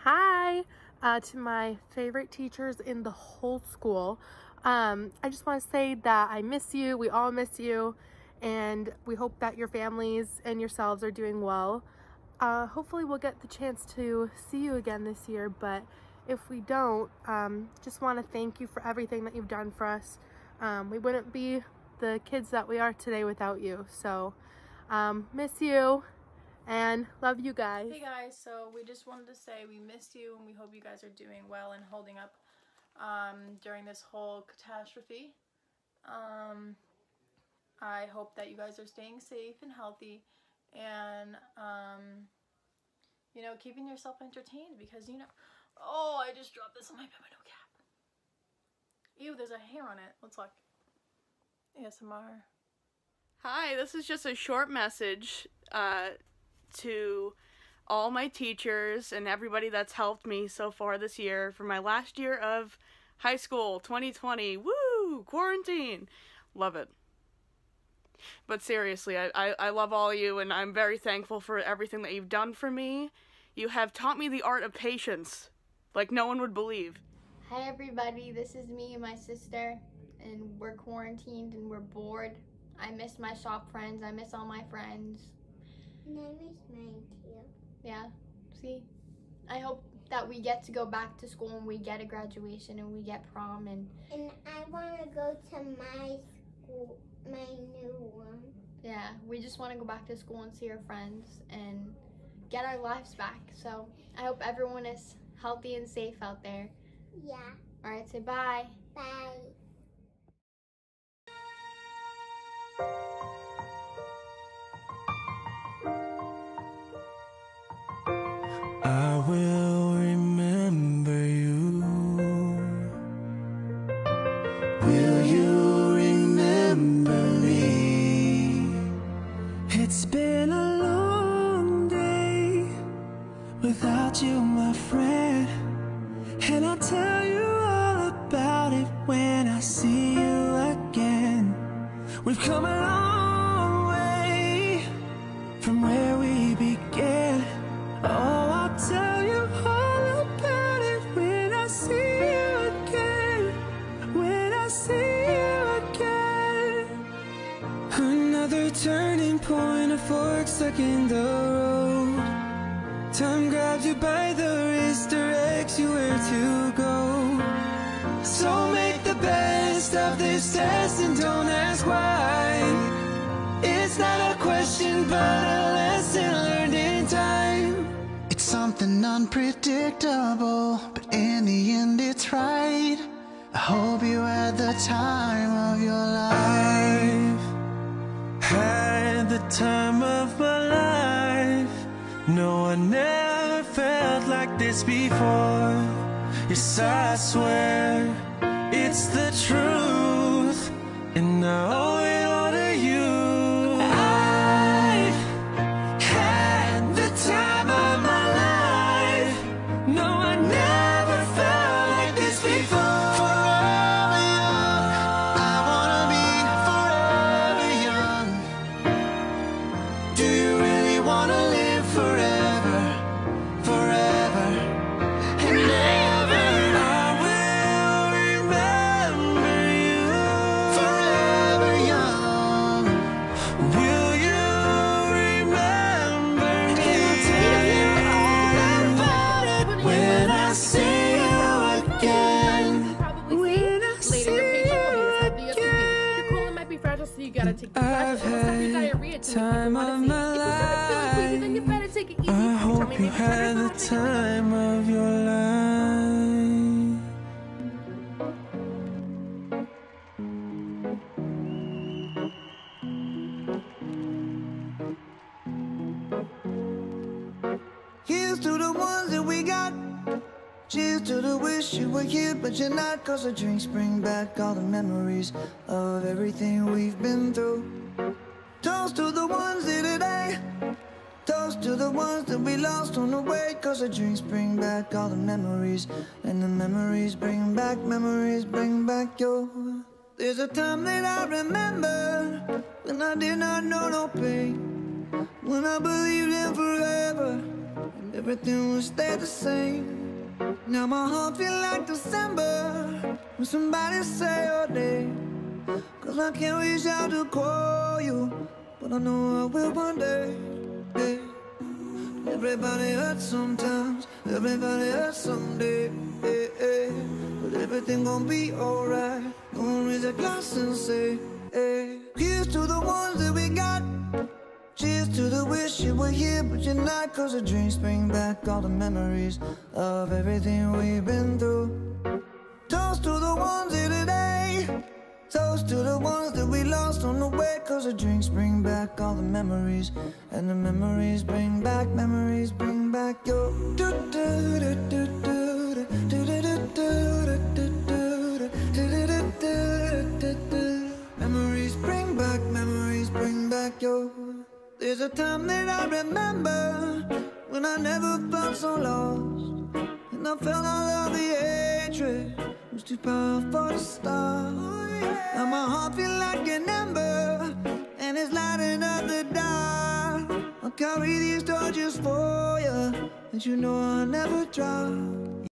Hi to my favorite teachers in the whole school. I just want to say that I miss you. We all miss you, and we hope that your families and yourselves are doing well. Hopefully we'll get the chance to see you again this year, but if we don't, just want to thank you for everything that you've done for us. We wouldn't be the kids that we are today without you. So miss you and love you guys. Hey guys, so we just wanted to say we missed you and we hope you guys are doing well and holding up during this whole catastrophe. I hope that you guys are staying safe and healthy and you know, keeping yourself entertained, because you know, oh, I just dropped this on my piano cap. Ew, there's a hair on it. Let's look. ASMR. Hi, this is just a short message to all my teachers and everybody that's helped me so far this year for my last year of high school, 2020. Woo! Quarantine! Love it. But seriously, I love all you, and I'm very thankful for everything that you've done for me. You have taught me the art of patience, like no one would believe. Hi everybody, this is me and my sister, and we're quarantined and we're bored. I miss my shop friends, I miss all my friends. And I miss mine too. Yeah, see? I hope that we get to go back to school and we get a graduation and we get prom and I want to go to my school, my new one. yeah, we just want to go back to school and see our friends and get our lives back. So I hope everyone is healthy and safe out there. Yeah. All right, say bye. Bye. I will remember you. Will you remember me? It's been a long day without you, my friend, and I'll tell you all about it when I see you again. We've come a long way from where we began. Oh, I'll tell you all about it when I see you again. When I see you again. Another turning point, a fork stuck in the road. Time grabs you by the wrist, directs you where to go. So make the best of this test and don't ask why. It's not a question but a lesson learned in time. It's something unpredictable, but in the end it's right. I hope you had the time of your life. I've had the time of my life. No, I never felt like this before. Yes, I swear it's the truth, and I owe it all to you. I've had the time of my life. No, I never felt like this before. Forever young, I wanna be forever young. Do you really wanna live forever, forever and ever? I will remember you. Forever young. Will you remember me? About it when I see you again. When I see you again. Your colon might be fragile, so you gotta take the I've diarrhea had to time of my life. then you better take it easy. I hope you had the time of your life. Here's to the ones that we got. Cheers to the wish you were here but you're not. Cause the drinks bring back all the memories of everything we've been through. Toast to the ones here today. Toast to the ones that we lost on the way. Cause the drinks bring back all the memories, and the memories bring back your. There's a time that I remember when I did not know no pain, when I believed in forever. everything will stay the same. Now my heart feel like December when somebody say your name. 'Cause I can't reach out to call you, but I know I will one day. Yeah. Everybody hurts sometimes, everybody hurts someday. Yeah, yeah. But everything gon' be alright. Gonna raise a glass and say, hey. Here's to the ones that we got. Cheers to the wish you were here, but you're not. 'Cause the dreams bring back all the memories of everything we've been through. Toast to the ones here today. Toast to the ones that we lost on the way. 'Cause the drinks bring back all the memories, and the memories bring back your memories bring back your. There's a time that I remember when I never felt so lost, and I felt all of the hatred was too powerful to stop. Now my heart feel like an ember, and it's lighting up the dark. I'll carry these torches for you, and you know I'll never drop.